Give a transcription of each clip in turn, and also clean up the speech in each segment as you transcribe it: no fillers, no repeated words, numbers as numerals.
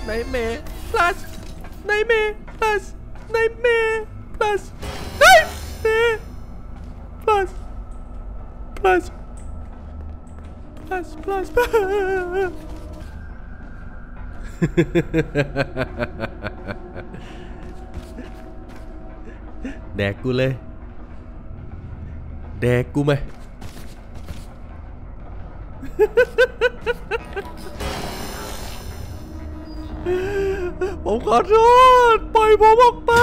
Nightmare Plus Nightmare Plus Nightmare Plus Nightmare Plus Plus Plus Plus แดกกูเลยแดกกูไหมผมขอโทษปล่อยผมออกไป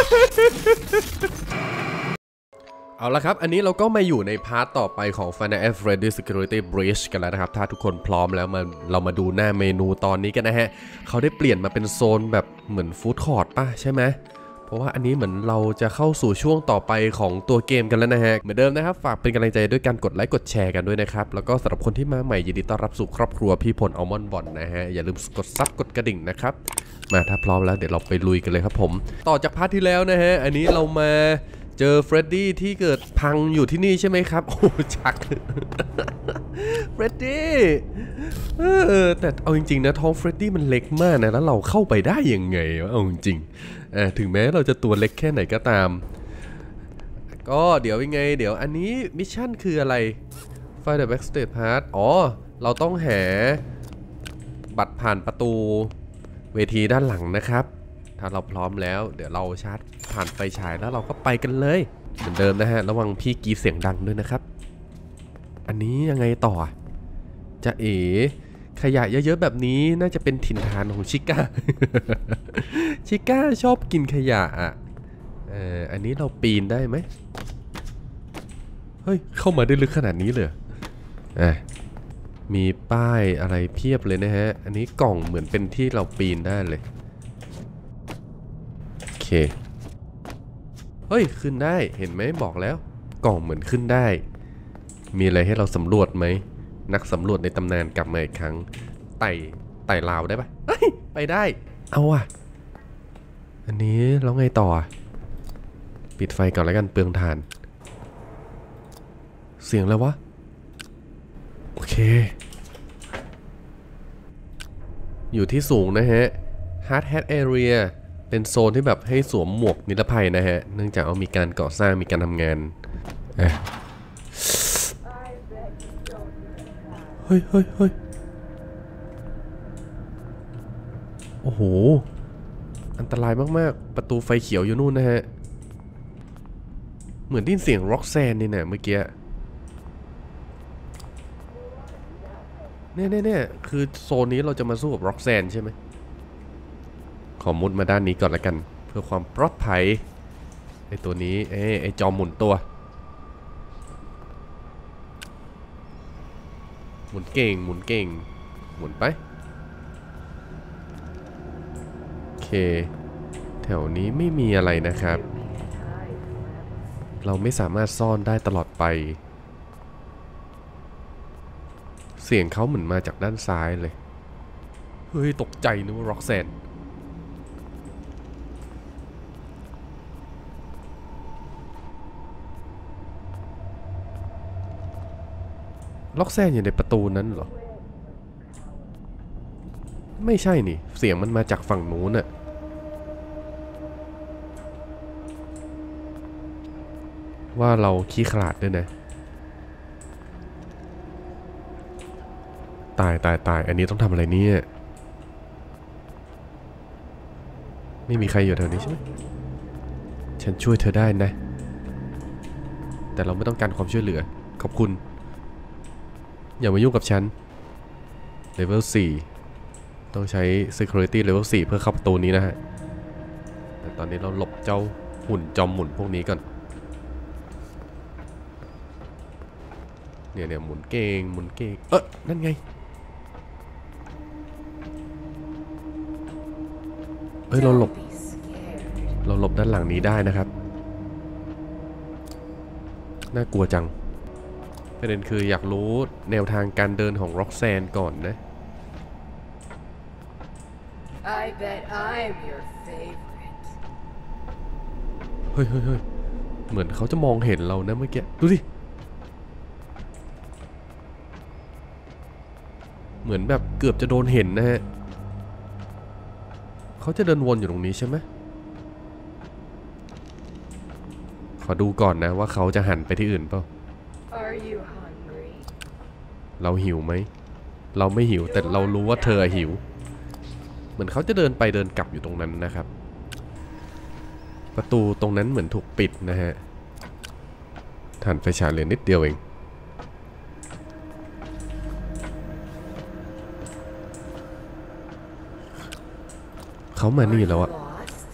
เอาละครับอันนี้เราก็มาอยู่ในพาร์ทต่อไปของ Final Fantasy Freddy Security Breach กันแล้วนะครับถ้าทุกคนพร้อมแล้วเรามาดูหน้าเมนูตอนนี้กันนะฮะเขาได้เปลี่ยนมาเป็นโซนแบบเหมือนฟู้ดคอร์ทป่ะใช่ไหมเพราะว่าอันนี้เหมือนเราจะเข้าสู่ช่วงต่อไปของตัวเกมกันแล้วนะฮะเหมือนเดิมนะครับฝากเป็นกำลังใจด้วยการกดไลค์กดแชร์กันด้วยนะครับแล้วก็สำหรับคนที่มาใหม่ยินดีต้อนรับสู่ครอบครัวพี่พลอัลมอนด์บอนนะฮะอย่าลืมกดซับกดกระดิ่งนะครับมาถ้าพร้อมแล้วเดี๋ยวเราไปลุยกันเลยครับผมต่อจากพาร์ทที่แล้วนะฮะอันนี้เรามาเจอเฟรดดี้ที่เกิดพังอยู่ที่นี่ใช่ไหมครับโอ้ชักเฟรดดี้แต่เอาจริงๆนะท้องเฟรดดี้มันเล็กมากนะแล้วเราเข้าไปได้ยังไงเอาจริงถึงแม้เราจะตัวเล็กแค่ไหนก็ตามก็เดี๋ยวยังไงเดี๋ยวอันนี้มิชชั่นคืออะไร Find the backstage pass อ๋อเราต้องหาบัตรผ่านประตูเวทีด้านหลังนะครับถ้าเราพร้อมแล้วเดี๋ยวเราชาร์จผ่านไฟฉายแล้วเราก็ไปกันเลยเหมือนเดิมนะฮะระวังพี่กีเสียงดังด้วยนะครับอันนี้ยังไงต่อจะขยะเยอะๆแบบนี้น่าจะเป็นถิ่นฐานของชิก้า ชิก้าชอบกินขยะอันนี้เราปีนได้ไหมเฮ้ยเข้ามาได้ลึกขนาดนี้เลยมีป้ายอะไรเพียบเลยนะฮะอันนี้กล่องเหมือนเป็นที่เราปีนได้เลยโอเคเฮ้ยขึ้นได้เห็นไหมบอกแล้วกล่องเหมือนขึ้นได้มีอะไรให้เราสำรวจไหมนักสำรวจในตำนานกลับมาอีกครั้งไต่ราวได้ปะเฮ้ยไปได้เอาอันนี้แล้วไงต่อปิดไฟก่อนแล้วกันเปลืองถ่านเสียงแล้ววะโอเคอยู่ที่สูงนะฮะ Hard Hat Area เป็นโซนที่แบบให้สวมหมวกนิรภัยนะฮะเนื่องจากมีการก่อสร้างมีการทำงานเฮ้ยโอ้โหอันตรายมากๆประตูไฟเขียวอยู่นู่นนะฮะเหมือนได้ยินเสียงร็อกแซนนี่นะเมื่อกี้เนี่ยคือโซนนี้เราจะมาสู้กับร็อกแซนใช่ไหมขอมุดมาด้านนี้ก่อนละกันเพื่อความปลอดภัยไอตัวนี้ไอจอมหมุนตัวหมุนเก่งหมุนไปโอเคแถวนี้ไม่มีอะไรนะครับเราไม่สามารถซ่อนได้ตลอดไปเสียงเขาเหมือนมาจากด้านซ้ายเลยเฮ้ยตกใจนึกว่าร็อกแซนล็อกแซนอยู่ในประตูนั้นเหรอไม่ใช่นี่เสียงมันมาจากฝั่งนู้นน่ะว่าเราขี้ขลาดด้วยนะตายอันนี้ต้องทำอะไรเนี่ยไม่มีใครอยู่แถวนี้ใช่ไหมฉันช่วยเธอได้นะแต่เราไม่ต้องการความช่วยเหลือขอบคุณอย่ามายุ่งกับฉันเลเวล 4ต้องใช้ Security Level 4เพื่อเข้าประตูนี้นะฮะแต่ตอนนี้เราหลบเจ้าหุ่นจอมหมุนพวกนี้ก่อนเนี่ยหมุนเก่งนั่นไงเราหลบด้านหลังนี้ได้นะครับน่ากลัวจังประเด็นคืออยากรู้แนวทางการเดินของร็อกแซนก่อนนะ I bet I'm your favorite เฮ้ยเหมือนเขาจะมองเห็นเรานะเมื่อกี้ดูสิเหมือนแบบเกือบจะโดนเห็นนะฮะเขาจะเดินวนอยู่ตรงนี้ใช่ไหมขอดูก่อนนะว่าเขาจะหันไปที่อื่นเปล่า Are you hungry? เราหิวไหมเราไม่หิวแต่เรารู้ว่าเธอหิวเหมือนเขาจะเดินไปเดินกลับอยู่ตรงนั้นนะครับประตูตรงนั้นเหมือนถูกปิดนะฮะถ่านไฟฉายเหลือนิดเดียวเองเขามานี่แล้วอะ Lost?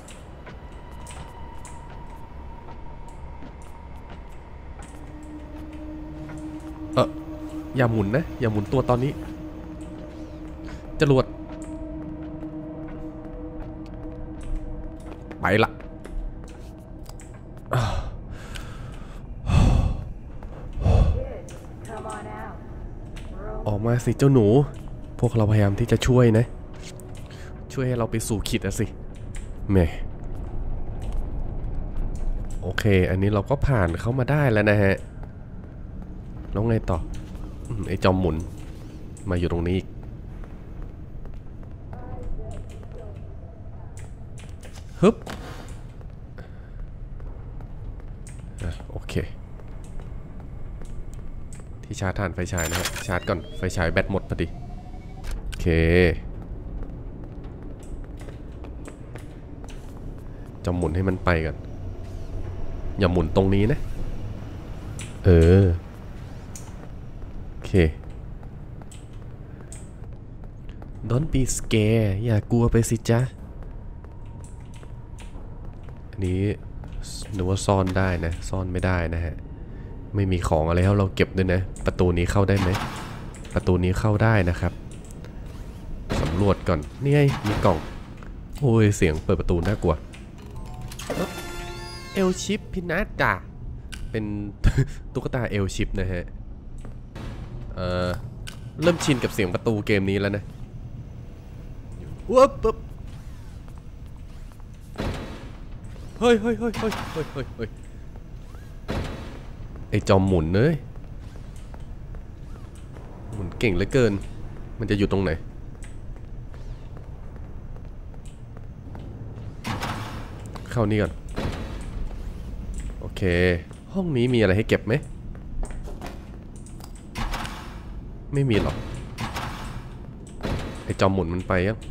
อย่าหมุนนะอย่าหมุนตัวตอนนี้จรวดไปละ Come on out. We're ออกมาสิเจ้าหนูพวกเราพยายามที่จะช่วยนะช่วยให้เราไปสู่ขีดอะสิแหม่โอเคอันนี้เราก็ผ่านเข้ามาได้แล้วนะฮะแล้วไงต่อไอ้จอมหมุนมาอยู่ตรงนี้อีกฮึบโอเคที่ชาร์จถ่านไฟฉายนะครับชาร์จก่อนไฟฉายแบตหมดพอดีโอเคจะหมุนให้มันไปกันอย่าหมุนตรงนี้นะโอเค Don't be scared อย่ากลัวไปสิจ๊ะอันนี้นึกว่าซ่อนได้นะซ่อนไม่ได้นะฮะไม่มีของอะไรให้เราเก็บด้วยนะประตูนี้เข้าได้ไหมประตูนี้เข้าได้นะครับสำรวจก่อนนี่ไงมีกล่องโอ้ยเสียงเปิดประตูน่ากลัวเอลชิปพินาจ่าเป็น ตุ๊กตาเอลชิปนะฮะเริ่มชินกับเสียงประตูเกมนี้แล้วนะว้าปุ๊บเฮ้ยไอจอมหมุนเลยหมุนเก่งเหลือเกินมันจะอยู่ตรงไหนเข้านี่ก่อนโอเคห้องนี้มีอะไรให้เก็บไหมไม่มีหรอกไอจอมหมุนมันไปยัง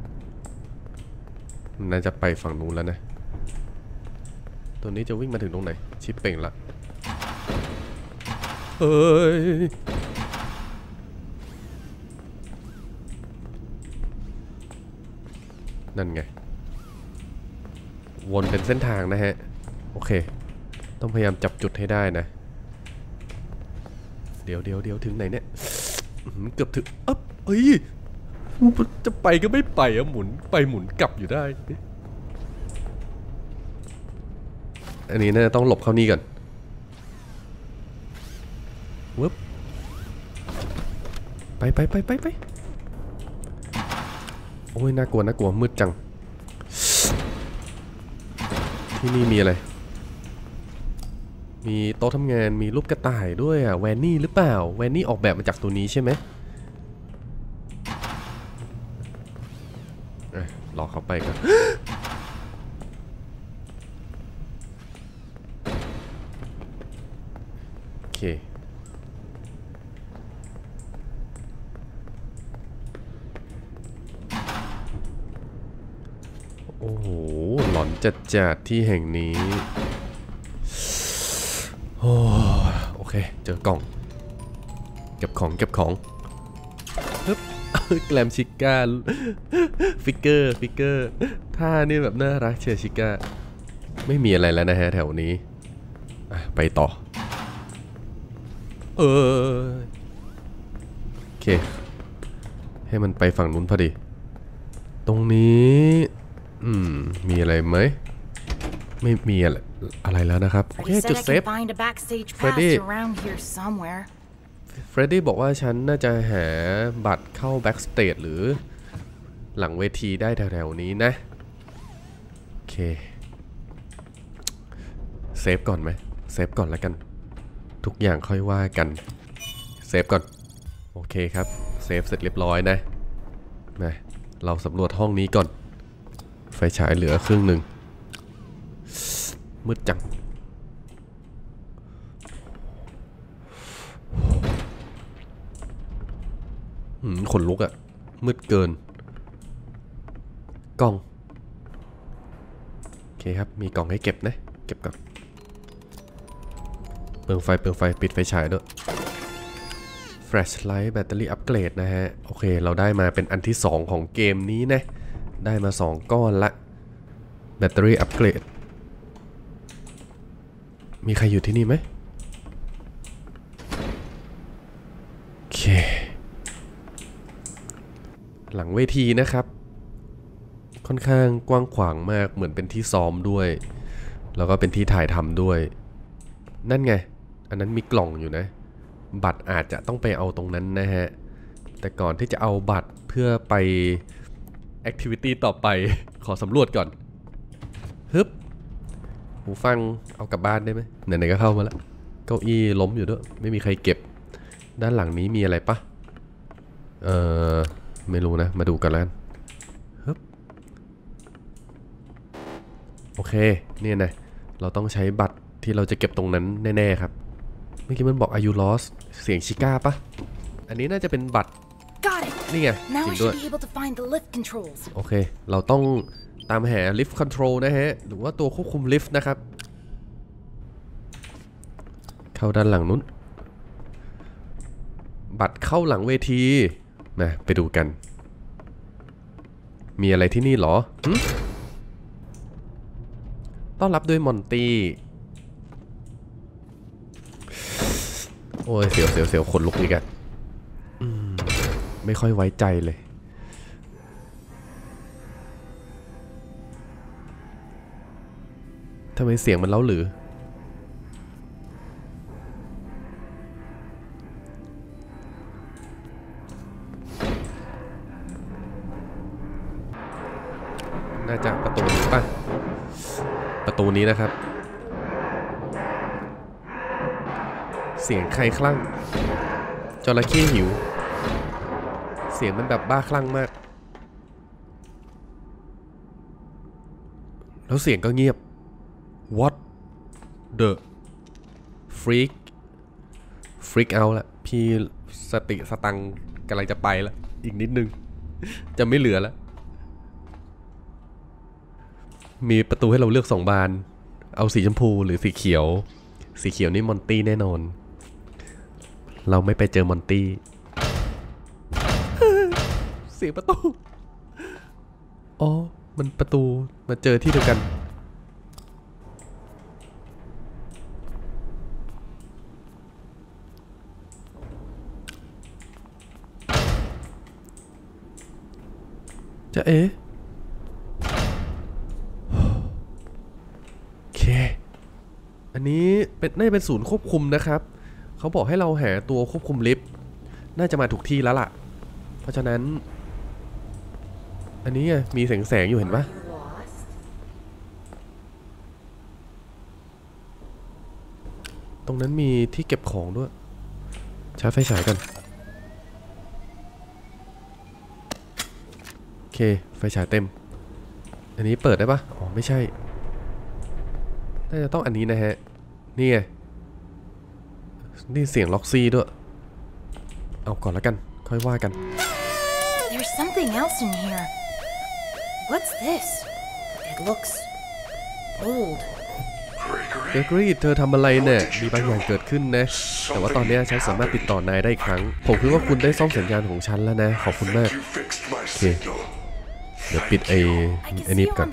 มันน่าจะไปฝั่งนู้นแล้วนะตัวนี้จะวิ่งมาถึงตรงไหนชิปเป่งละเฮ้ยนั่นไงวนเป็นเส้นทางนะฮะโอเคต้องพยายามจับจุดให้ได้นะเดี๋ยวถึงไหนเนี่ยเกือบถึงเฮ้ยจะไปก็ไม่ไปอะหมุนไปหมุนกลับอยู่ได้อันนี้น่าจะต้องหลบเข้านี่ก่อนวึบไปโอ้ยน่ากลัวมืดจังที่นี่มีอะไรมีโต๊ะทำงานมีรูปกระต่ายด้วยอ่ะแวนนี่หรือเปล่าแวนนี่ออกแบบมาจากตัวนี้ใช่ไหมรอเขาไปก่อนโอเคโอ้โหหลอนจัดที่แห่งนี้โอเคเจอกล่องเก็บของฮึบแกลมชิก้าฟิกเกอร์ท่านี่แบบน่ารักเชียร์ชิก้าไม่มีอะไรแล้วนะฮะแถวนี้ไปต่อโอเคให้มันไปฝั่งนู้นพอดีตรงนี้มีอะไรไหมไม่มีอะไรแล้วนะครับโอเคจุดเซฟเฟรดดี้บอกว่าฉันน่าจะหาบัตรเข้าแบ็กสเตจหรือหลังเวทีได้แถวๆนี้นะโอเคเซฟก่อนไหมเซฟก่อนแล้วกันทุกอย่างค่อยว่ากันเซฟก่อนโอเคครับเซฟเสร็จเรียบร้อยนะมาเราสำรวจห้องนี้ก่อนไฟฉายเหลือครึ่งหนึ่งมืดจังขนลุกอะมืดเกินกล่องโอเคครับมีกล่องให้เก็บนะเก็บก่อนเปลืองไฟปิดไฟฉายด้วย Flashlight แบตเตอรี่อัปเกรดนะฮะโอเคเราได้มาเป็นอันที่2ของเกมนี้นะได้มา2ก้อนละแบตเตอรี่อัปเกรดมีใครอยู่ที่นี่ไหมโอเคหลังเวทีนะครับค่อนข้างกว้างขวางมากเหมือนเป็นที่ซ้อมด้วยแล้วก็เป็นที่ถ่ายทำด้วยนั่นไงอันนั้นมีกล่องอยู่นะบัตรอาจจะต้องไปเอาตรงนั้นนะฮะแต่ก่อนที่จะเอาบัตรเพื่อไปแอคทิวิตี้ต่อไปขอสำรวจก่อนฮึบหูฟังเอากลับบ้านได้ไหมไหนๆก็เข้ามาแล้วเก้าอี้ล้มอยู่ด้วยไม่มีใครเก็บด้านหลังนี้มีอะไรปะไม่รู้นะมาดูกันแล้วฮึบโอเคเนี่ยนะเราต้องใช้บัตรที่เราจะเก็บตรงนั้นแน่ๆครับเมื่อกี้มันบอก Are you lost เสียงชิก้าปะอันนี้น่าจะเป็นบัตรนี่ไงจริงด้วยโอเคเราต้องตามหา lift control นะฮะหรือว่าตัวควบคุมลิฟต์นะครับเข้าด้านหลังนู้นบัตรเข้าหลังเวทีมาไปดูกันมีอะไรที่นี่หรอต้อนรับด้วยมอนตี้โอ้ยเสียวขนลุกอีกอะไม่ค่อยไว้ใจเลยทำไมเสียงมันเล้าหรือน่าจะประตูนี้ป่ะประตูนี้นะครับเสียงใครคลั่งจระเข้หิวเสียงมันแบบบ้าคลั่งมากแล้วเสียงก็เงียบ What the freak out ละพี่สติสตังกำลังจะไปละอีกนิดนึงจะไม่เหลือแล้วมีประตูให้เราเลือก2 บานเอาสีชมพูหรือสีเขียวสีเขียวนี่มอนตี้แน่นอนเราไม่ไปเจอมอนตี้เสียงประตูอ๋อมันประตูมาเจอที่เดียวกันจะโอเคอันนี้น่าจะเป็นศูนย์ควบคุมนะครับเขาบอกให้เราหาตัวควบคุมลิฟต์น่าจะมาถูกที่แล้วล่ะเพราะฉะนั้นอันนี้มีแสงอยู่เห็นปะตรงนั้นมีที่เก็บของด้วยชาร์จไฟฉายกันโอเคไฟฉายเต็มอันนี้เปิดได้ปะอ๋อไม่ใช่น่าจะต้องอันนี้นะฮะนี่ไงนี่เสียงล็อกซี่ด้วยเอาก่อนแล้วกันค่อยว่ากัน There's something else in here. What's this? It looks old. เกรกรีเธอทำอะไรเนี่ยมีบางอย่างเกิดขึ้นนะแต่ว่าตอนนี้ฉันสามารถติดต่อนายได้อีกครั้งผมคิดว่าคุณได้ซ่อมสัญญาณของฉันแล้วนะขอบคุณมากโอเคเดี๋ยวปิดไอ้นี่ก่อน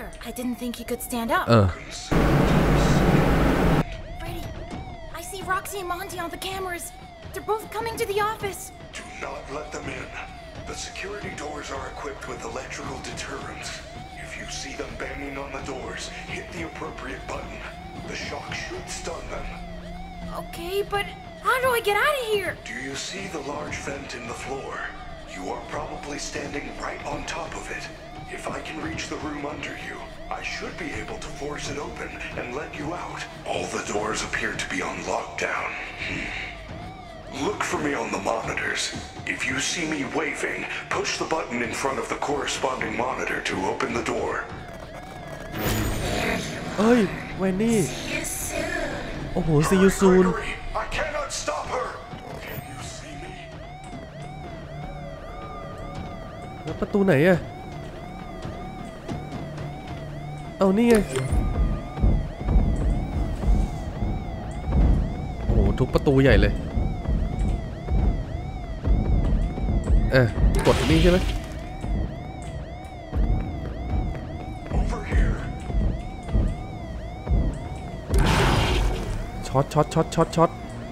Roxy and Monty on the cameras. They're both coming to the office. Do not let them in. The security doors are equipped with electrical deterrents. If you see them banging on the doors, hit the appropriate button. The shock should stun them. Okay, but how do I get out of here? Do you see the large vent in the floor? You are probably standing right on top of it. If I can reach the room under you, I should be able to force it open and let you out. All the doors appear to be on lockdown. Look for me on the monitors. If you see me waving, push the button in front of the corresponding monitor to open the door. เอ้ยเวนนี่โอ้โห see you soon Gregory, I cannot stop her. Can you see me? แล้วประตูไหนอะเอานี่ไงโอ้โหทุกประตูใหญ่เลยกดนี่ใช่ไหม Over here. ช็อต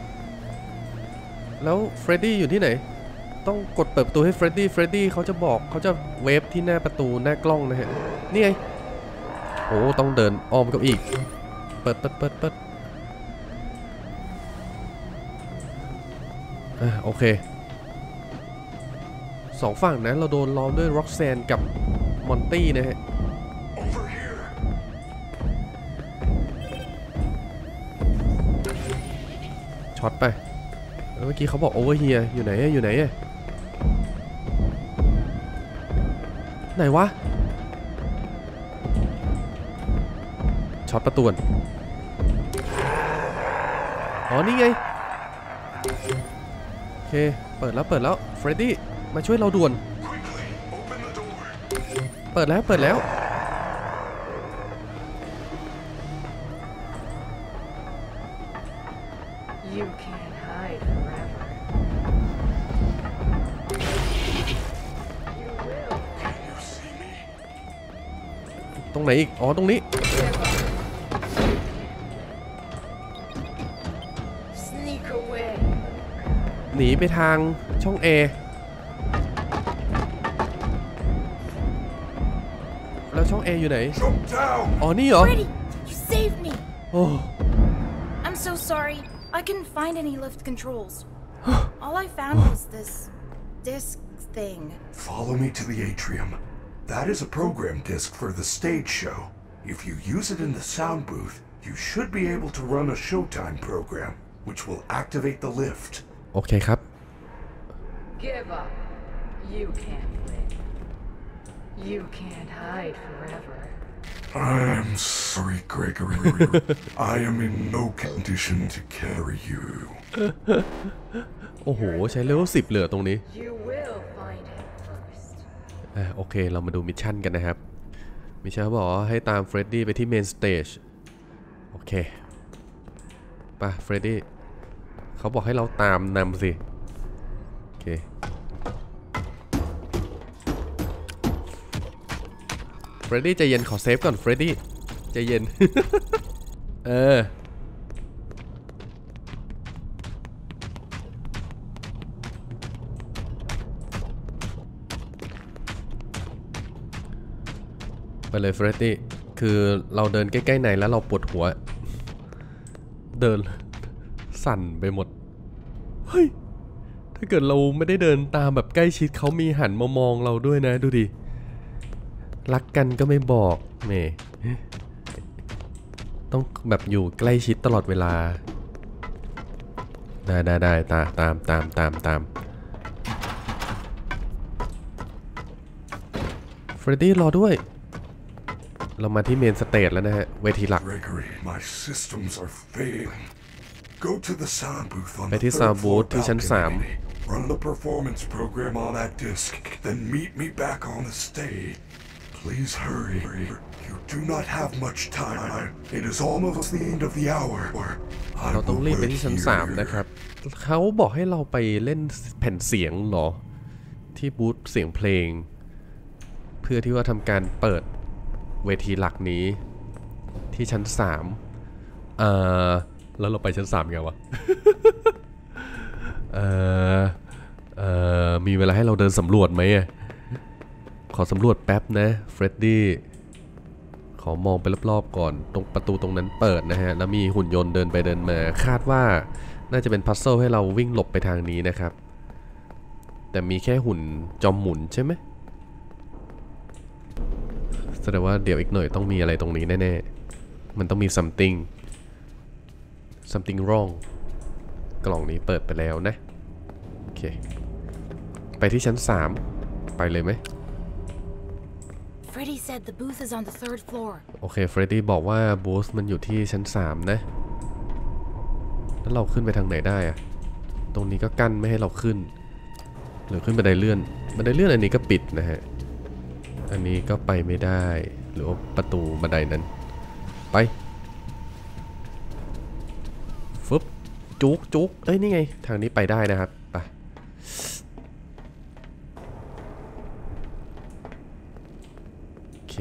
แล้วเฟรดดี้อยู่ที่ไหนต้องกดเปิดประตูให้เฟรดดี้เขาจะบอกเขาจะเวฟที่หน้าประตูหน้ากล้องนะฮะนี่ไงโอ้ต้องเดินอ้อมกับอีกเปิดโอเคสองฝั่งนะเราโดนล้อมด้วยร็อกแซนกับมอนตี้นะฮะ Over here. ช็อตไปเมื่อกี้เขาบอกโอเวอร์เฮียอยู่ไหนไหนวะช็อตประตูอ๋อนี่ไงโอเคเปิดแล้วเฟรดดี้มาช่วยเราด่วน Quickly, open the door. เปิดแล้ว You can't hide forever. You will. Can you see me? ตรงไหนอีกอ๋อตรงนี้ Sneak away. หนีไปทางช่อง A แล้วช่อง A อยู่ไหน Jump down. อ๋อนี่เหรอ Freddy, you saved me. โอ้ I'm so sorry. I couldn't find any lift controls. All I found was this disc thing. Follow me to the atrium. That is a program disc for the stage show. If you use it in the sound booth, you should be able to run a Showtime program, which will activate the lift. โอเคครับ Give up. You can't win. You can't hide forever. I'm sorry, Gregory. I am in no condition to carry you. โอ้โหใช้เลเวล10เหลือตรงนี้ You will find him first. โอเคเรามาดูมิชชั่นกันนะครับมิชชั่นบอกว่าให้ตามเฟรดดี้ไปที่เมนสเตจโอเคป่ะเฟรดดี้เขาบอกให้เราตามนำสิโอเคเฟรดดี้ใจเย็นขอเซฟก่อนเฟรดดี้ใจเย็น ไปเลยเฟรดดี้คือเราเดินใกล้ๆไหนแล้วเราปวดหัวเดินสั่นไปหมดเฮ้ยถ้าเกิดเราไม่ได้เดินตามแบบใกล้ชิดเขามีหันมามองเราด้วยนะดูดิรักกันก็ไม่บอกเมต้องแบบอยู่ใกล้ชิดตลอดเวลาได้ตามเฟรดดี้รอด้วยเรามาที่เมนสเตจแล้วนะฮะเวทีหลัก Gregory, my systems are failing. Go to the sound booth on ไป the ที่ third sound floor booth ที่ชั้น balcony. Run the performance program on that disc, then meet me back on the stage. Please hurry. You do not have much time. It is almost the end of the hour. เราต้องรีบไปที่ชั้น3นะครับเขาบอกให้เราไปเล่นแผ่นเสียงเหรอที่บูธเสียงเพลงเพื่อที่ว่าทำการเปิดเวทีหลักนี้ที่ชั้น3แล้วเราไปชั้น3ไงวะ มีเวลาให้เราเดินสำรวจไหมขอสำรวจแป๊บนะเฟรดดี้ขอมองไปรอบๆก่อนตรงประตูตรงนั้นเปิดนะฮะแล้วมีหุ่นยนต์เดินไปเดินมาคาดว่าน่าจะเป็นพัซเซิลให้เราวิ่งหลบไปทางนี้นะครับแต่มีแค่หุ่นจอมหมุนใช่ไหมแสดงว่าเดี๋ยวอีกหน่อยต้องมีอะไรตรงนี้แน่ๆมันต้องมี something wrong กล่องนี้เปิดไปแล้วนะเคไปที่ชั้น3ไปเลยไหม Freddy said the booth is on the 3rd floor. โอเคเฟรดดี้บอกว่าบูธมันอยู่ที่ชั้น3นะแล้วเราขึ้นไปทางไหนได้อะตรงนี้ก็กั้นไม่ให้เราขึ้นหรือขึ้นบันไดเลื่อนอันนี้ก็ปิดนะฮะอันนี้ก็ไปไม่ได้หรือว่าประตูบันไดนั้นไปฟึบจุกเอ้ยนี่ไงทางนี้ไปได้นะครับไปโอเค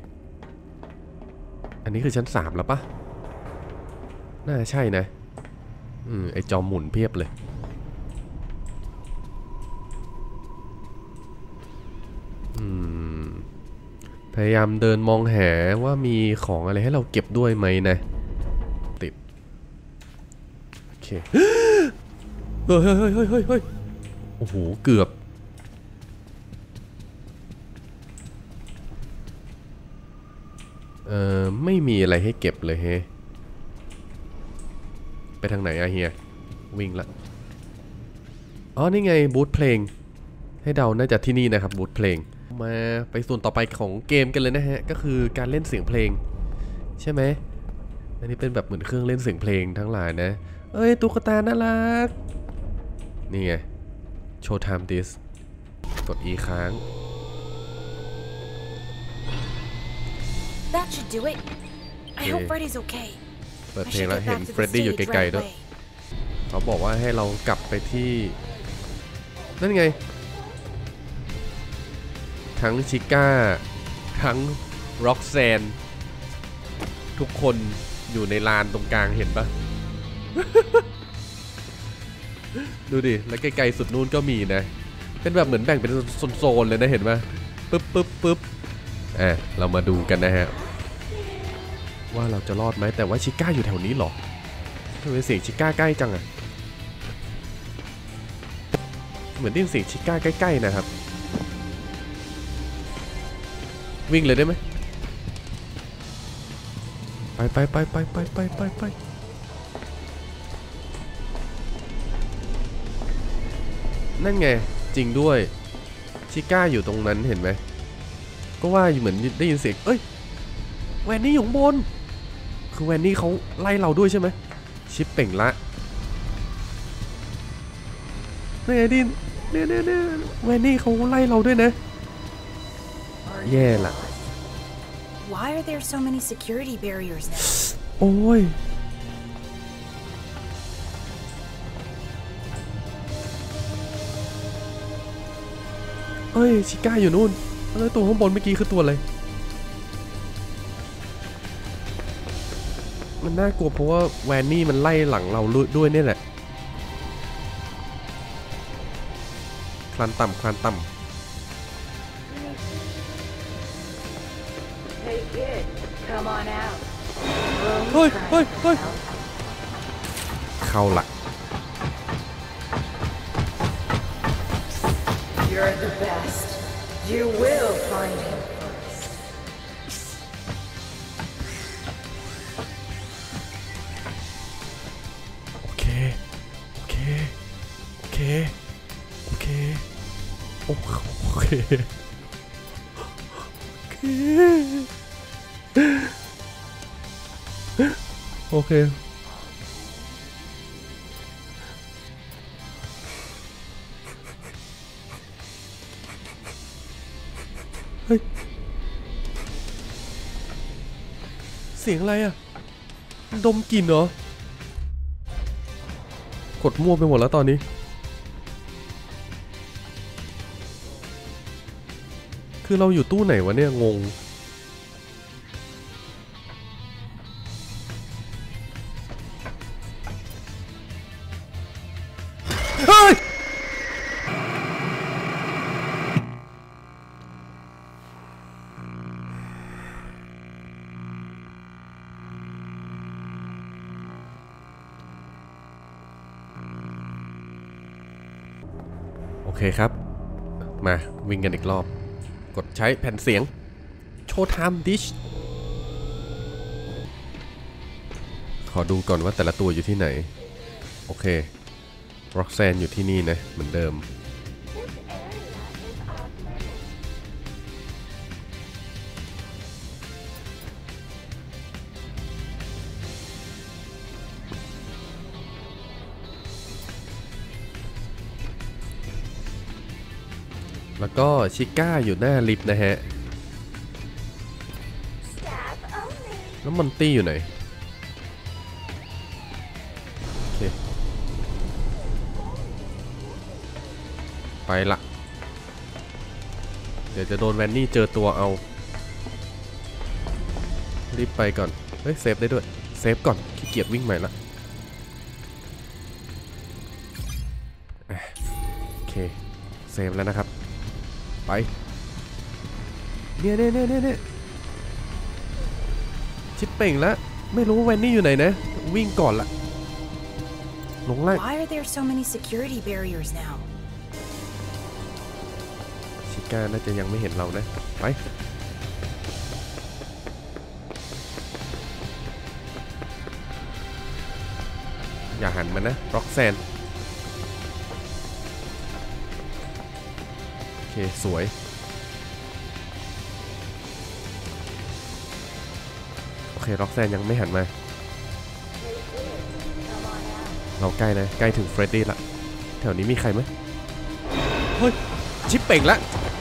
อันนี้คือชั้น3แล้วปะน่าใช่นะไอจอมหมุนเพียบเลยพยายามเดินมองหาว่ามีของอะไรให้เราเก็บด้วยไหมนะติดโอเคเฮ้ยโอ้โหเกือบไม่มีอะไรให้เก็บเลยเฮ้ไปทางไหนอะเฮียวิ่งละอ๋อนี่ไงบูธเพลงให้เดาน่าจะที่นี่นะครับบูธเพลงมาไปส่วนต่อไปของเกมกันเลยนะฮะก็คือการเล่นเสียงเพลงใช่ไหมอันนี้เป็นแบบเหมือนเครื่องเล่นเสียงเพลงทั้งหลายนะเอ้ยตุ๊กตาน่ารักนี่ไง Show Time This กด E ค้าง That should do it. I hope Freddy's okay. เปิดเพลงแล้วเห็นเฟรดดี้อยู่ไกลๆด้วยเขาบอกว่าให้เรากลับไปที่นั่นไงทั้งชิก้าทั้งร็อกแซนทุกคนอยู่ในลานตรงกลางเห็นปะ ดูดิแล้วไกลๆสุดนู้นก็มีนะเป็นแบบเหมือนแบ่งเป็นโซนๆเลยนะเห็นปะปึ๊บเรามาดูกันนะฮะว่าเราจะรอดไหมแต่ว่าชิก้าอยู่แถวนี้หรอทำไมเสียงชิก้าใกล้จังอะเหมือนได้ยินเสียงชิก้าใกล้ๆนะครับวิ่งเลยได้ไหมไปนั่นไงจริงด้วยชิก้าอยู่ตรงนั้นเห็นไหมก็ว่าเหมือนได้ยินเสียงเอ้ยแวนนี่อยู่ข้างบนคือแวนนี่เขาไล่เราด้วยใช่ไหมชิปเป่งละนี่ไงดินเนี่ยแวนนี่เขาไล่เราด้วยนะแย่ละ Why are there so many security barriers now? โอ้ยเอ้ยชิก้าอยู่นู่นแล้วตัวข้างบนเมื่อกี้คือตัวอะไรมันน่ากลัวเพราะว่าแวนนี่มันไล่หลังเราด้วยเนี่ยแหละคลานต่ำ Hey kid, come on out. เฮ้ยเข้าละ You're the best. You will find him first. โอเคโอเคเฮ้ยเสียงอะไรอ่ะดมกลิ่นเหรอกดมั่วไปหมดแล้วตอนนี้คือเราอยู่ตู้ไหนวะเนี่ยงงเฮ้ยโอเคครับมาวิ่งกันอีกรอบกดใช้แผ่นเสียง Show Time Dish ขอดูก่อนว่าแต่ละตัวอยู่ที่ไหนโอเคร็อกแซนอยู่ที่นี่นะเหมือนเดิมแล้วก็ชิก้าอยู่หน้าลิฟต์นะฮะแล้วมอนตี้อยู่ไหนโอเคไปละเดี๋ยวจะโดนแวนนี่เจอตัวเอารีบไปก่อนเฮ้ยเซฟได้ด้วยเซฟก่อนขี้เกียจวิ่งใหม่ละโอเคเซฟแล้วนะครับไปเนี่ยชิปเป่งแล้วไม่รู้ว่าแวนนี่อยู่ไหนนะวิ่งก่อนละลงล่าง Why are there so many security barriers now? ชิก้าน่าจะยังไม่เห็นเรานะไปอย่าหันมานะร็อกแซนโอเคสวยโอเคร็อกแซนยังไม่หันมาเราใกล้นะใกล้ถึงเฟรดดี้ละแถวนี้มีใครไหมเฮ้ยชิปเป่งละ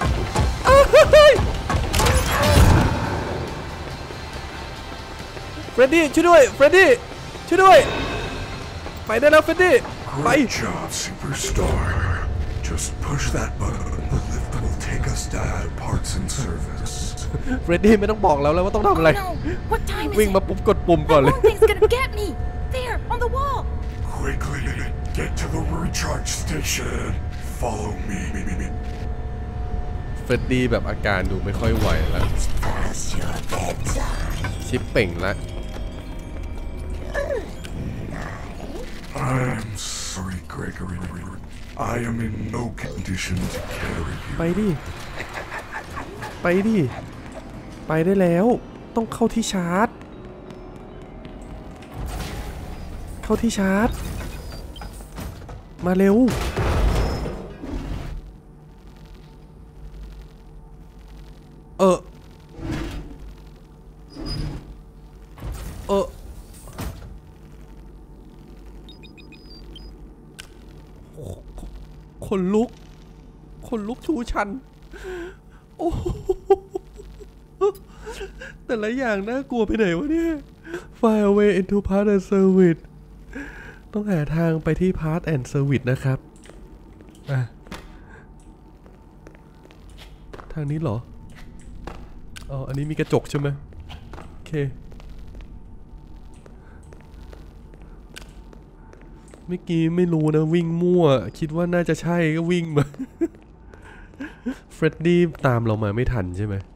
เฟรดดี้ช่วยด้วยเฟรดดี้ช่วยด้วยไปได้แล้วเฟรดดี้ไป Great job, superstar. Just push that button. The lift will take us down to parts and service. เฟรดดี้ไม่ต้องบอกแล้วว่าต้องทำอะไร Oh no! What time is วิ่ง it? มาปุ๊บกดปุ่มก่อน That เลย long thing's gonna get me! There, on the wall! Quickly, get to the recharge station. Follow me. เฟรดดี้แบบอาการดูไม่ค่อยไหวแล้วชิปเป่งละ I'm sorry, Gregory. I am in no condition to carry you. ไปดิไปได้แล้วต้องเข้าที่ชาร์จมาเร็วคนลุกชูชันโอ้แต่ละอย่างน่ากลัวไปไหนวะเนี่ย Fire away into part and service ต้องหาทางไปที่ part and service นะครับทางนี้เหรออ๋ออันนี้มีกระจกใช่ไหมโอเคเมื่อกี้ไม่รู้นะวิ่งมั่วคิดว่าน่าจะใช่ก็วิ่งมาเฟรดดี้ตามเรามาไม่ทันใช่ไหม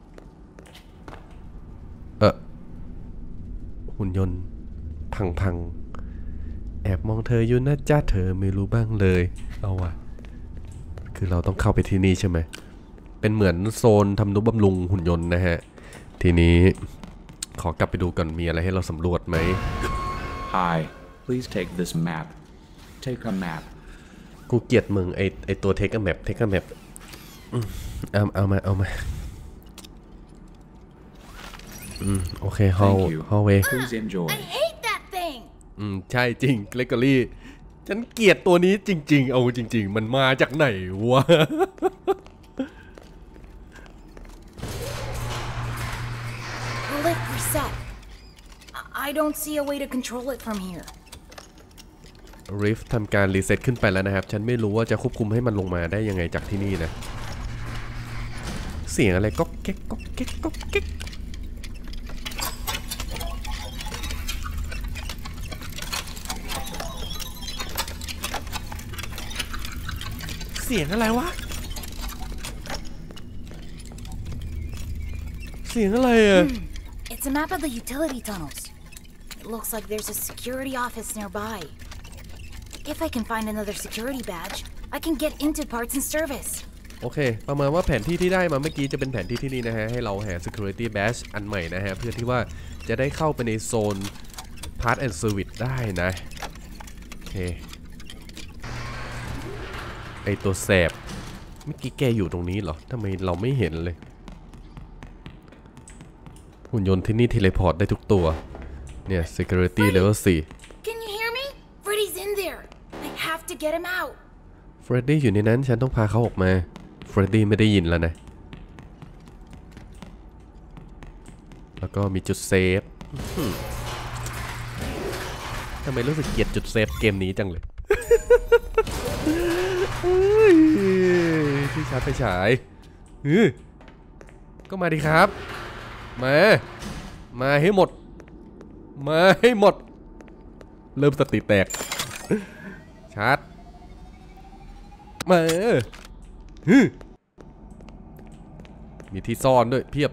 หุ่นยนต์พังแอบมองเธออยู่นะจ้าเธอไม่รู้บ้างเลยเอาวะคือเราต้องเข้าไปที่นี่ใช่ไหมเป็นเหมือนโซนทำนุบำรุงหุ่นยนต์นะฮะทีนี้ขอกลับไปดูก่อนมีอะไรให้เราสำรวจไหม Hi, please take this map. Take a map. กูเกลียดมึงไอตัวเทคแมปเอามาโอเคฮอล Thank you. เว Please enjoy. I hate that thing! ใช่จริงเกรกอรี่ฉันเกลียดตัวนี้จริงๆเอาจริงๆมันมาจากไหนวะ The lift reset. I don't see a way to control it from here. Rift ทำการรีเซ็ตขึ้นไปแล้วนะครับฉันไม่รู้ว่าจะควบคุมให้มันลงมาได้ยังไงจากที่นี่นะเสียงอะไรก๊อกแก๊กก๊อกแก๊กก๊อกแก๊กเสียงอะไรวะเสียงอะไรอะ It's a map of the utility tunnels. It looks like there's a security office nearby. If I can find another security badge, I can get into parts and service. โอเคประมาณว่าแผนที่ที่ได้มาเมื่อกี้จะเป็นแผนที่ที่นี่นะฮะให้เราหา security badge อันใหม่นะฮะเพื่อที่ว่าจะได้เข้าไปในโซน part and service ได้นะโอเคไอตัวแสบเมื่อกี้แกอยู่ตรงนี้เหรอทำไมเราไม่เห็นเลยหุ่นยนต์ที่นี่เทเลพอร์ตได้ทุกตัวเนี่ย security level 4 Can you hear me? Freddy's in there. I have to get him out. เฟรดดี้อยู่ในนั้นฉันต้องพาเขาออกมาเฟรดดี้ไม่ได้ยินแล้วนะแล้วก็มีจุดเซฟทำไมรู้สึกเกลียดจุดเซฟเกมนี้จังเลยที่ชาร์จไฟฉายก็มาดิครับมาให้หมดเริ่มสติแตกชาร์จมามีที่ซ่อนด้วยเพียบ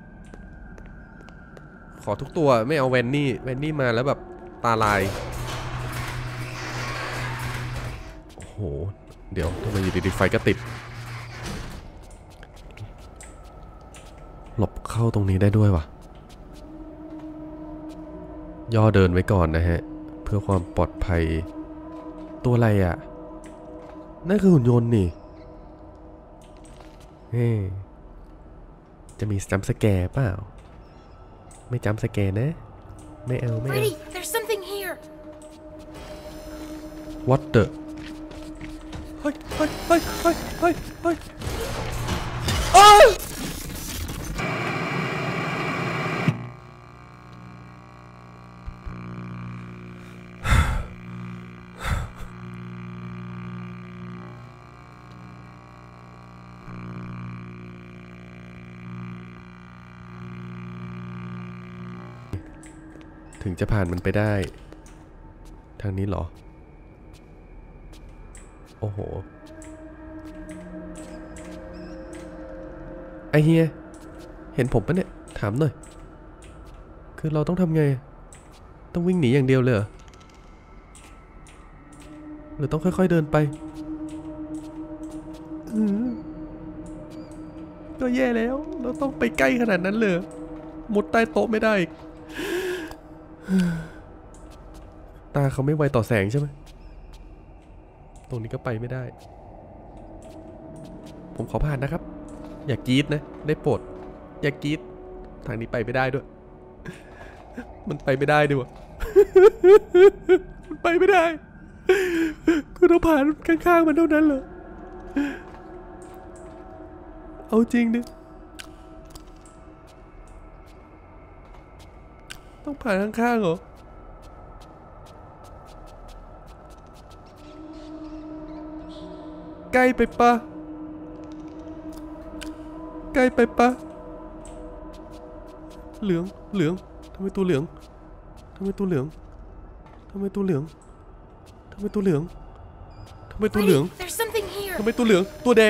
ขอทุกตัวไม่เอาแวนนี่มาแล้วแบบตาลายโอ้โหเดี๋ยวทำไมอยู่ดีๆไฟก็ติดหลบเข้าตรงนี้ได้ด้วยวะย่อเดินไว้ก่อนนะฮะเพื่อความปลอดภัยตัวอะไรอ่ะนั่นคือหุ่นยนต์นี่จะมีจัมป์สแกร์เปล่าไม่จัมป์สแกร์นะไม่เอา Freddy, there's something here. What the เฮ้ยอ้าวถึงจะผ่านมันไปได้ทางนี้เหรอโอ้โหไอเฮียเห็นผมปะเนี่ยถามหน่อยคือเราต้องทำไงต้องวิ่งหนีอย่างเดียวเลยเหรอหรือต้องค่อยๆเดินไปก็แย่แล้วเราต้องไปใกล้ขนาดนั้นเลยมุดใต้โต๊ะไม่ได้ตาเขาไม่ไวต่อแสงใช่ไหมตรงนี้ก็ไปไม่ได้ผมขอผ่านนะครับอย่ากรี๊ดนะได้โปรดอย่ากรี๊ดทางนี้ไปไม่ได้ด้วยมันไปไม่ได้ด้วย มันไปไม่ได้คุณต้องผ่านข้างๆมันเท่านั้นเหรอเอาจริงดิต้องผ่านข้างๆเหรอใกล้ไปปะเหลืองทำไมตัวเหลืองทำไมตัวเหลือง There's something here. ทำไมตัวเหลืองตัวแดง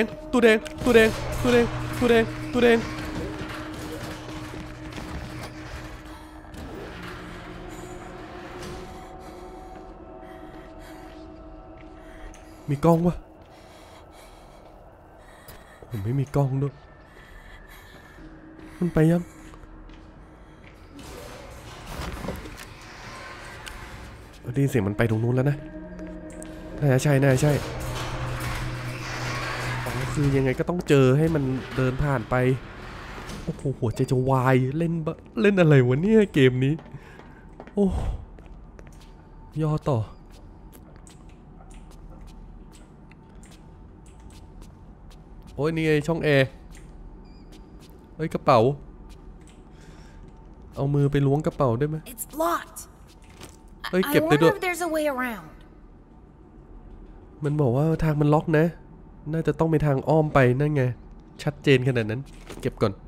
มีกล้องวะผมไม่มีกล้องด้วยมันไปยังได้ยินเสียงมันไปตรงนู้นแล้วนะน่าจะใช่อ๋อคือยังไงก็ต้องเจอให้มันเดินผ่านไปโอ้โหหัวใจจะวายเล่นอะไรวะเนี่ยเกมนี้โอ้ย่อต่อโอ้ยนี่ไงช่องแอร์เฮ้ยกระเป๋าเอามือไปล้วงกระเป๋าได้ไหม It's locked. เฮ้ย I เก็บได้ด้ว wonder ย if there's a way around. มันบอกว่าทางมันล็อกนะน่าจะต้องไปทางอ้อมไปนั่นไงชัดเจนขนาดนั้นเก็บก่อน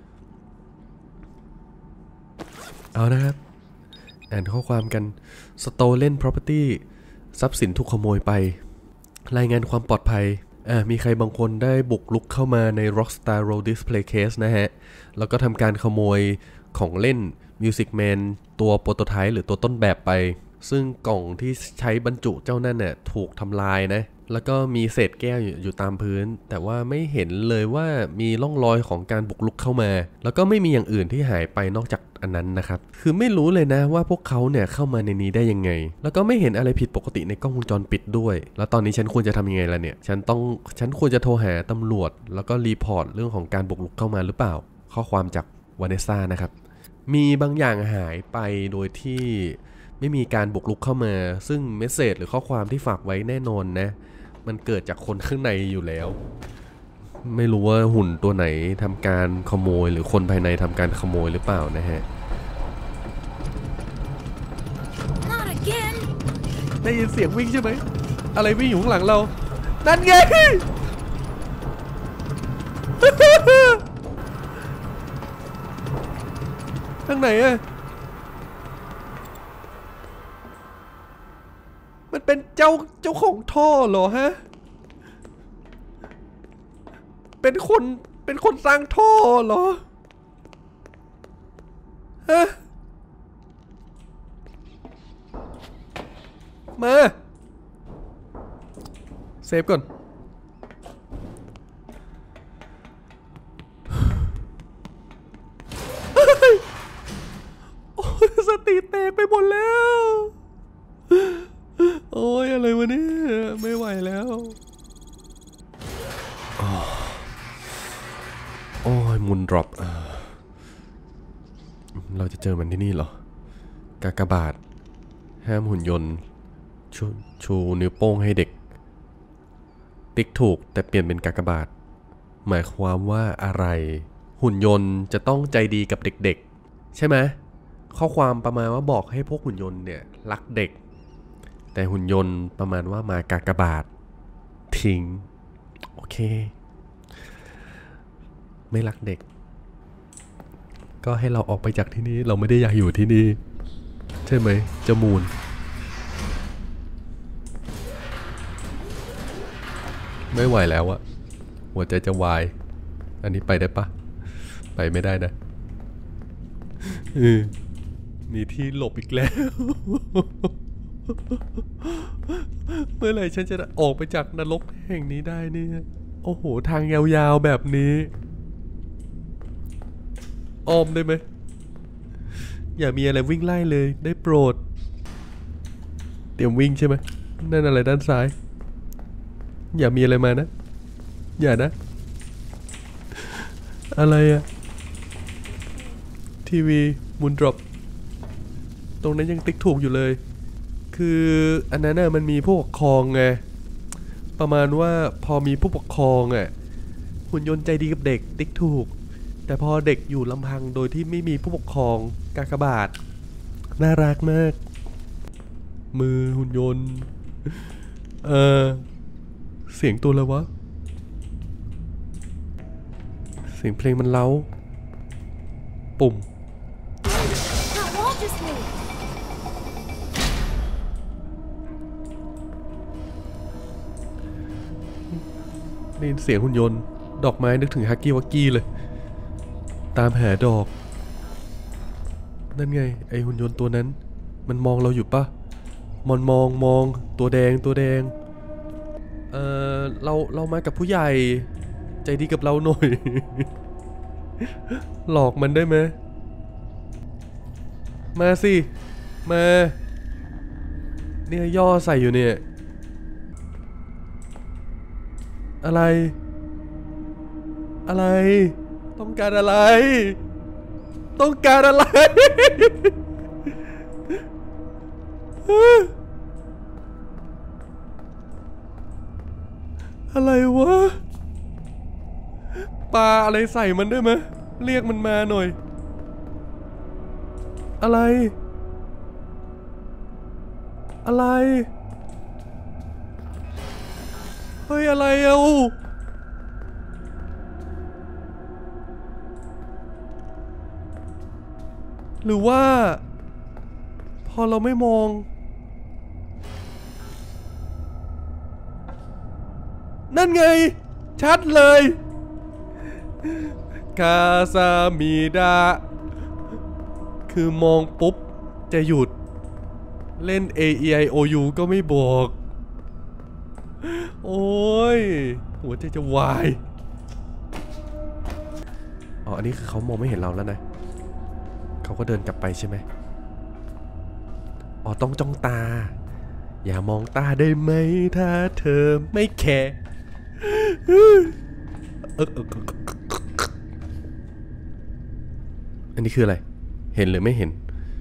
เอานะครับอ่านข้อความกัน Stolen Property ทรัพย์สินถูกขโมยไปรายงานความปลอดภัยมีใครบางคนได้บุกลุกเข้ามาใน Rockstar Roll Display Case นะฮะแล้วก็ทำการขโมยของเล่น Music Man ตัวโปรโตไทป์หรือตัวต้นแบบไปซึ่งกล่องที่ใช้บรรจุเจ้านั่นน่ะถูกทำลายนะแล้วก็มีเศษแก้วอยู่ตามพื้นแต่ว่าไม่เห็นเลยว่ามีร่องรอยของการบุกรุกเข้ามาแล้วก็ไม่มีอย่างอื่นที่หายไปนอกจากอันนั้นนะครับคือไม่รู้เลยนะว่าพวกเขาเนี่ยเข้ามาในนี้ได้ยังไงแล้วก็ไม่เห็นอะไรผิดปกติในกล้องวงจรปิดด้วยแล้วตอนนี้ฉันควรจะทำยังไงล่ะเนี่ยฉันควรจะโทรหาตำรวจแล้วก็รีพอร์ตเรื่องของการบุกรุกเข้ามาหรือเปล่าข้อความจากวาเนสซ่านะครับมีบางอย่างหายไปโดยที่ไม่มีการบุกรุกเข้ามาซึ่งเมสเสจหรือข้อความที่ฝากไว้แน่นอนนะมันเกิดจากคนข้างในอยู่แล้วไม่รู้ว่าหุ่นตัวไหนทำการขโมยหรือคนภายในทำการขโมยหรือเปล่านะฮะได้ยินเสียงวิ่งใช่ไหมอะไรวิ่งอยู่ข้างหลังเรานั่นไง ข้างไหนอะมันเป็นเจ้าของท่อเหรอฮะเป็นคนสร้างท่อเหรอฮะมาเซฟก่อนโอ้ยสติแตกไปหมดแล้วโอ้ยอะไรวะเนี่ยไม่ไหวแล้วโอ้ยมุนดรอปเราจะเจอมันที่นี่เหรอกากบาทห้ามหุ่นยนต์ชูนิ้วโป้งให้เด็กติ๊กถูกแต่เปลี่ยนเป็นกากบาทหมายความว่าอะไรหุ่นยนต์จะต้องใจดีกับเด็กๆใช่ไหมข้อความประมาณว่าบอกให้พวกหุ่นยนต์เนี่ยรักเด็กแต่หุ่นยนต์ประมาณว่ามากากบาททิ้งโอเคไม่รักเด็กก็ให้เราออกไปจากที่นี่เราไม่ได้อยากอยู่ที่นี่ใช่ไหมเจ้ามูนไม่ไหวแล้วอะหัวใจจะวายอันนี้ไปได้ปะไปไม่ได้นะมีที่หลบอีกแล้วเมื่อไหร่ฉันจะออกไปจากนรกแห่งนี้ได้เนี่ยโอ้โหทางยาวๆแบบนี้อ้อมได้ไหมอย่ามีอะไรวิ่งไล่เลยได้โปรดเตรียมวิ่งใช่ไหมนั่นอะไรด้านซ้ายอย่ามีอะไรมานะอย่านะอะไรอะทีวีมูนดรอปตรงนั้นยังติ๊กถูกอยู่เลยคืออันนั้นน่ะมันมีผู้ปกครองไงประมาณว่าพอมีผู้ปกครองอ่ะหุ่นยนต์ใจดีกับเด็กติ๊กถูกแต่พอเด็กอยู่ลำพังโดยที่ไม่มีผู้ปกครองกากบาทน่ารักมากมือหุ่นยนต์เสียงตัวอะไรวะเสียงเพลงมันเล้าปุ่มนี่เสียงหุ่นยนต์ดอกไม้นึกถึงฮักกี้วักกี้เลยตามหาดอกนั่นไงไอหุ่นยนต์ตัวนั้นมันมองเราอยู่ปะมันมองตัวแดงเรามากับผู้ใหญ่ใจดีกับเราหน่อย หลอกมันได้ไหมมาสิมาเนี่ยย่อใส่อยู่เนี่ยอะไรต้องการอะไรอะไรวะปลาอะไรใส่มันได้ไหมเรียกมันมาหน่อยอะไรเฮ้ยอะไรอ่ะหรือว่าพอเราไม่มองนั่นไงชัดเลยคาซามิดะคือมองปุ๊บจะหยุดเล่น A E I O U ก็ไม่บอกโอ้ยหัวใจจะวายอ๋ออันนี้คือเขามองไม่เห็นเราแล้วนะเขาก็เดินกลับไปใช่ไหมอ๋อต้องจ้องตาอย่ามองตาได้ไหมถ้าเธอไม่แคร์อันนี้คืออะไรเห็นหรือไม่เห็น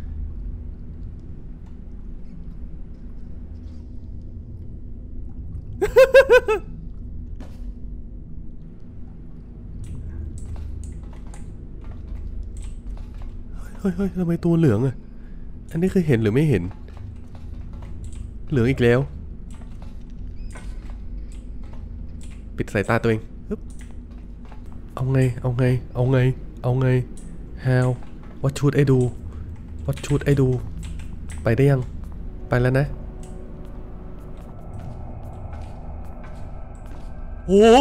เฮ้ยทำไมตัวเหลืองอ่ะอันนี้คือเห็นหรือไม่เห็นเหลืองอีกแล้วปิดสายตาตัวเองเอาไง how what should I do ไปได้ยังไปแล้วนะโอ้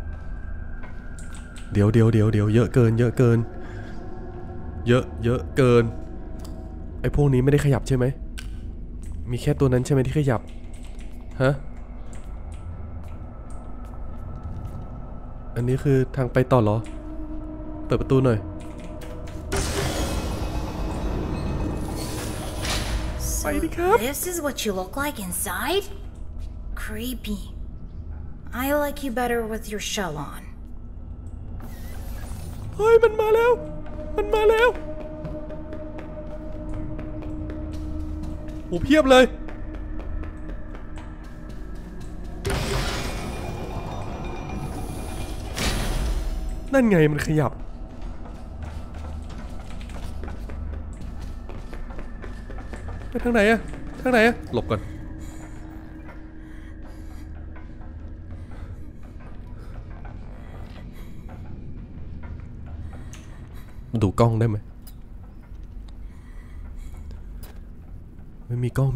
เดี๋ยวเยอะเกินเยอะเกินไอ้พวกนี้ไม่ได้ขยับใช่ไหมมีแค่ตัวนั้นใช่ไหมที่ขยับฮะอันนี้คือทางไปต่อเหรอเปิดประตูหน่อย So this is what you look like inside? Creepy. I like you better with your shell on. เฮ้ยมันมาแล้วโอ้เพียบเลยนั่นไงมันขยับไปทางไหนอะหลบก่อนดูกล้องได้ไหมไม่มีกล้อง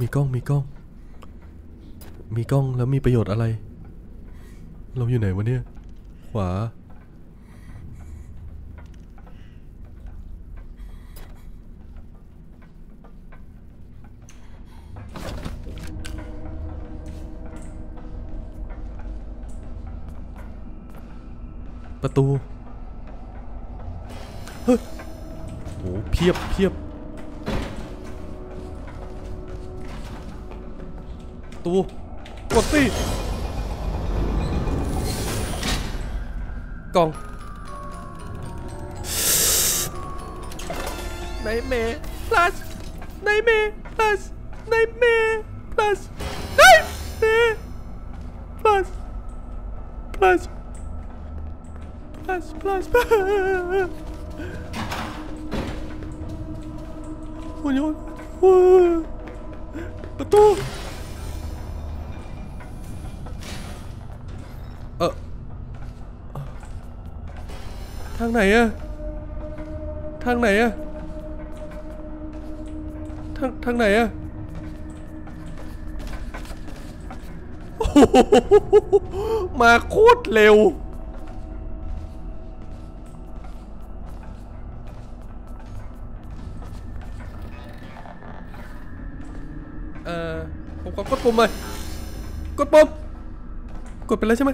แล้วมีประโยชน์อะไรเราอยู่ไหนวะเนี่ยขวาประตูเฮ้ยโหเพียบตู้กดสิกล่องไนเมร์พลัสไนเมร์พลัสโอ้ยประตูทางไหนอะทางไหนโอ้โหมาโคตรเร็วผมขอกดปุ่มเลยกดปุ่มกดไปแล้วใช่ไหม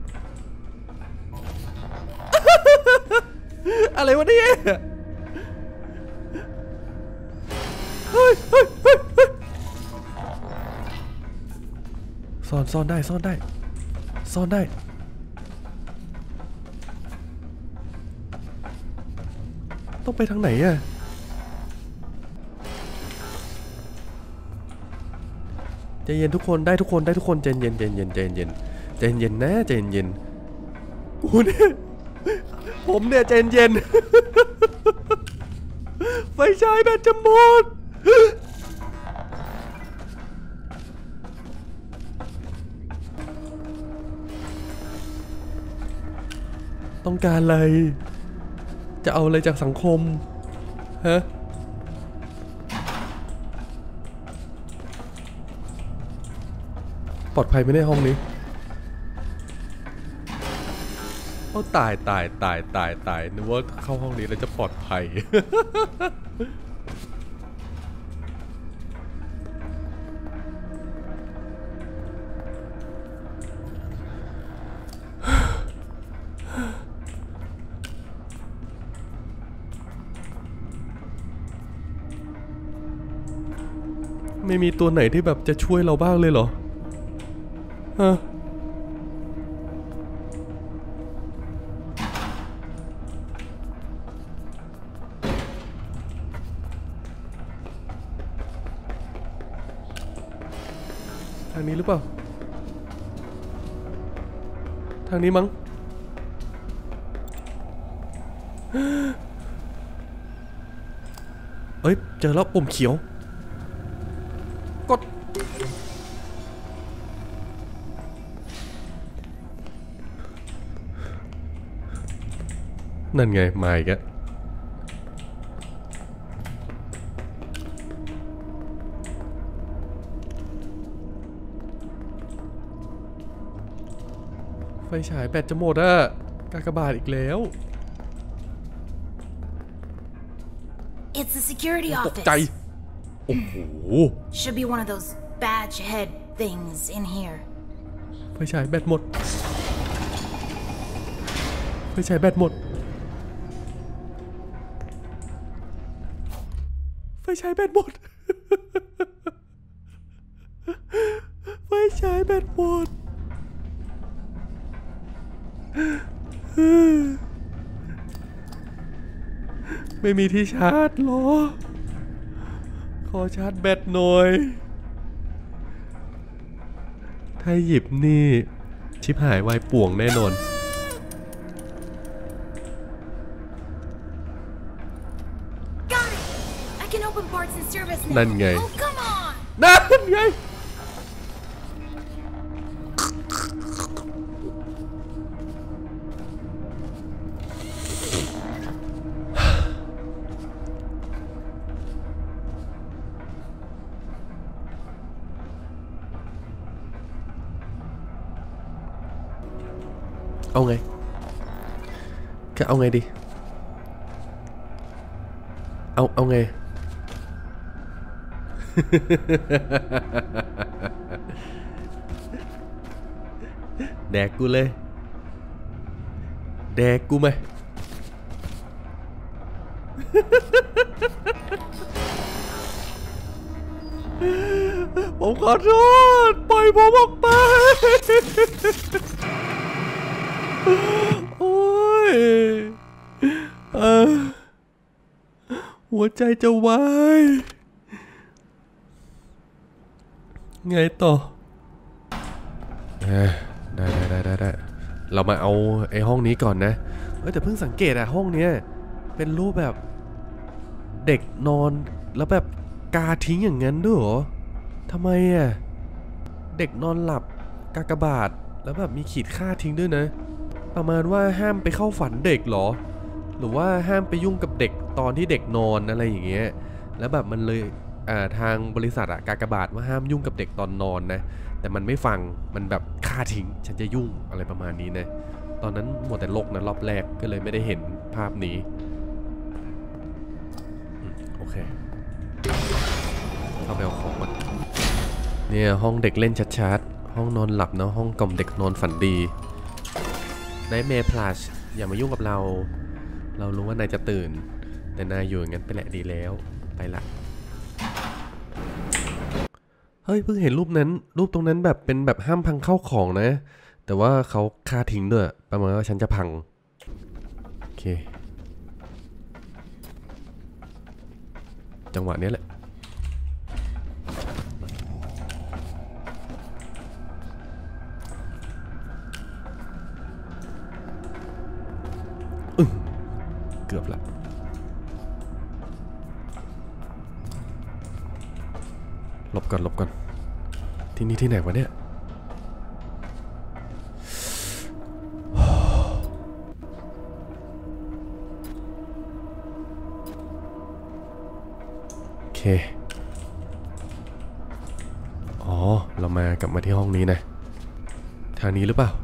อะไรวะเนี่ยเฮ้ยซ่อนได้ต้องไปทางไหนอะใจเย็นทุกคนได้ทุกคนใจเย็นนะใจเย็นกูเนี่ยผมเนี่ยใจเย็นไฟฉายแบตจะหมดต้องการอะไรจะเอาอะไรจากสังคมฮะปลอดภัยไหมในห้องนี้โอ้ตายนึกว่าเข้าห้องนี้แล้วจะปลอดภัย โไม่มีตัวไหนที่แบบจะช่วยเราบ้างเลยเหรอฮะทางนี้หรือเปล่าทางนี้มั้งเอ้ยเจอแล้วปุ่มเขียวกดนั่นไงมาอีกแล้วไฟฉายแบตจะหมดอะกากบาทอีกแล้ว It's the security ตกใจ office. โอ้โห Should be one of those badge head things in here. ไฟฉายแบตหมดไฟฉายแบตหมดไฟฉายแบตหมดไฟฉายแบตหมดไม่มีที่ชาร์จหรอขอชาร์จแบตหน่อยถ้าหยิบนี่ชิบหายวายป่วงแน่นอน Got it! I can open parts and service now. นั่นไง Oh, come on! นั่นไงเอาไงก็เอาไงดีเอาไง แดกกูเลยแดกกูไหม ผมขอโทษปล่อยผมออกไป โอ้ยหัวใจจะวายไงต่อได้เรามาเอาไอ้ห้องนี้ก่อนนะแต่เพิ่งสังเกตห้องเนี้ยเป็นรูปแบบเด็กนอนแล้วแบบกาทิ้งอย่างนั้นด้วยเหรอทำไมเด็กนอนหลับกากบาทแล้วแบบมีขีดค่าทิ้งด้วยนะประมาณว่าห้ามไปเข้าฝันเด็กเหรอหรือว่าห้ามไปยุ่งกับเด็กตอนที่เด็กนอนอะไรอย่างเงี้ยแล้วแบบมันเลยทางบริษัทกากบาทว่าห้ามยุ่งกับเด็กตอนนอนนะแต่มันไม่ฟังมันแบบฆ่าทิ้งฉันจะยุ่งอะไรประมาณนี้นะตอนนั้นหมดแต่ลกนะรอบแรกก็เลยไม่ได้เห็นภาพนี้โอเคเข้าไปเอาของมันเนี่ยห้องเด็กเล่นชัดๆห้องนอนหลับนะห้องกล่อมเด็กนอนฝันดีนายเมย์พลัสอย่ามายุ่งกับเรารู้ว่านายจะตื่นแต่นายอยู่อย่างนั้นไปแหละดีแล้วไปละเฮ้ยเพิ่งเห็นรูปตรงนั้นแบบเป็นแบบห้ามพังเข้าของนะแต่ว่าเขาฆ่าทิ้งด้วยประมาณว่าฉันจะพังโอเคจังหวะนี้แหละเกือบละหลบก่อนที่นี่ที่ไหนวะเนี่ยโอเคอ๋อเรากลับมาที่ห้องนี้นะทางนี้หรือเปล่า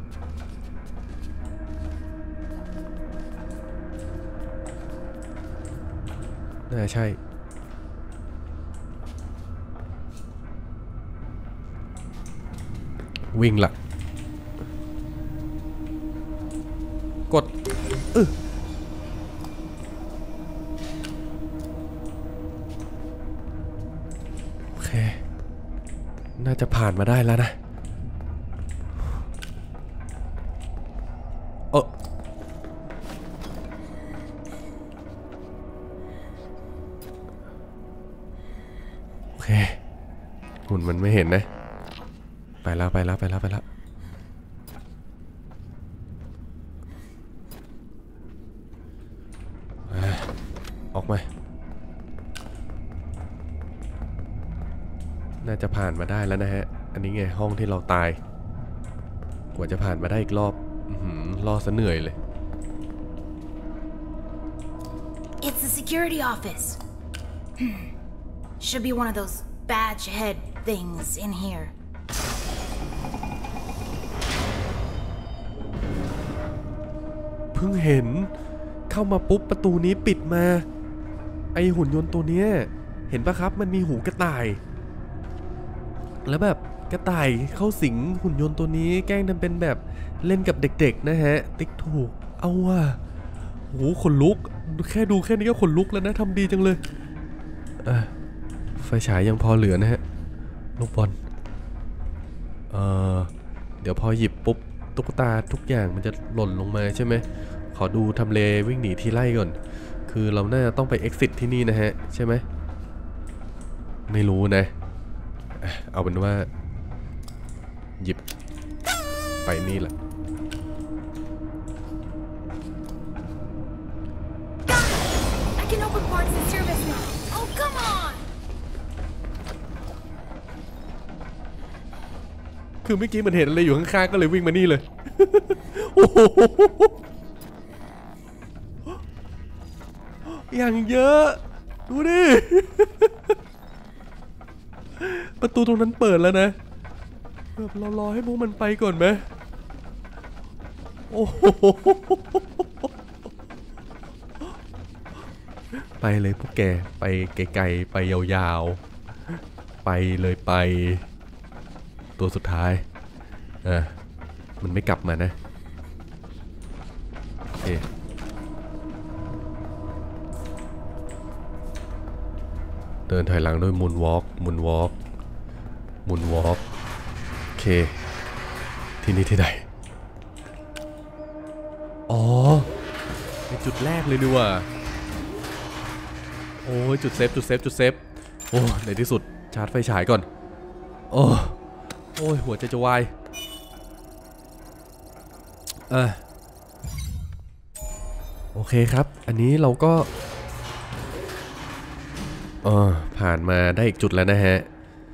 น่าใช่วิ่งละกดโอเคน่าจะผ่านมาได้แล้วนะโอเคหุ่นมันไม่เห็นนะไปแล้วออกมาน่าจะผ่านมาได้แล้วนะฮะอันนี้ไงห้องที่เราตายกว่าจะผ่านมาได้อีกรอบรอซะเหนื่อยเลย It's the security office. Should be one of those badge head things in here. เพิ่งเห็นเข้ามาปุ๊บประตูนี้ปิดมาไอหุ่นยนต์ตัวเนี้ยเห็นปะครับมันมีหูกระต่ายแล้วแบบกระต่ายเข้าสิงหุ่นยนต์ตัวนี้แกล้งทำเป็นแบบเล่นกับเด็กๆนะฮะติ๊กถูกเอาว่ะโหขนลุกแค่ดูแค่นี้ก็ขนลุกแล้วนะทำดีจังเลยไฟฉายยังพอเหลือนะฮะลูกบอลเดี๋ยวพอหยิบปุ๊บตุ๊กตาทุกอย่างมันจะหล่นลงมาใช่ไหมขอดูทำเลวิ่งหนีที่ไล่ก่อนคือเราน่าจะต้องไป exit ที่นี่นะฮะใช่ไหมไม่รู้นะเอาเป็นว่าหยิบไปนี่แหละคือเมื่อกี้มันเห็นอะไรอยู่ข้างๆก็เลยวิ่งมานี่เลยโอ้โหอย่างเยอะดูดิประตูตรงนั้นเปิดแล้วนะแบบเรารอให้พวกมันไปก่อนไหมโอ้โหไปเลยพวกแกไปไกลๆไปยาวๆไปเลยไปตัวสุดท้ายมันไม่กลับมานะโอเคเดินถอยหลังด้วยมูนวอล์กโอเคที่นี่ที่ไหนอ๋อเป็นจุดแรกเลยดีว่าโอ้ยจุดเซฟโอ้ในที่สุดชาร์จไฟฉายก่อนโอ้ยหัวใจจะวายโอเคครับอันนี้เราก็ผ่านมาได้อีกจุดแล้วนะฮะ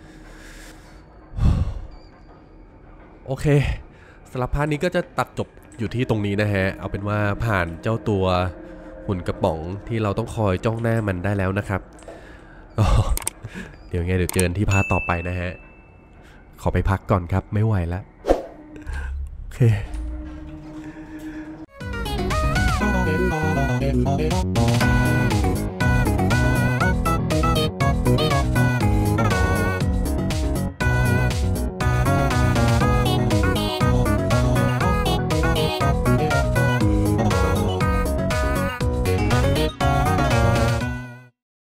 โอเคสำหรับพาร์ทนี้ก็จะตัดจบอยู่ที่ตรงนี้นะฮะเอาเป็นว่าผ่านเจ้าตัวหุ่นกระป๋องที่เราต้องคอยจ้องหน้ามันได้แล้วนะครับเดี๋ยวเจอกันที่พาร์ทต่อไปนะฮะขอไปพักก่อนครับไม่ไหวแล้วโอเค